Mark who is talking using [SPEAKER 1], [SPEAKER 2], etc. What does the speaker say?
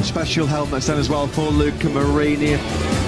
[SPEAKER 1] Special helmets then as well for Luca Marini.